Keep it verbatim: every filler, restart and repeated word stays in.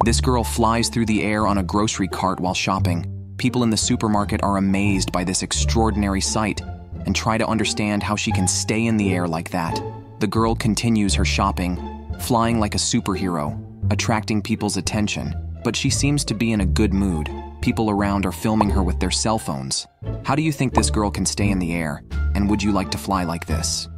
This girl flies through the air on a grocery cart while shopping. People in the supermarket are amazed by this extraordinary sight and try to understand how she can stay in the air like that. The girl continues her shopping, flying like a superhero, attracting people's attention, but she seems to be in a good mood. People around are filming her with their cell phones. How do you think this girl can stay in the air, and would you like to fly like this?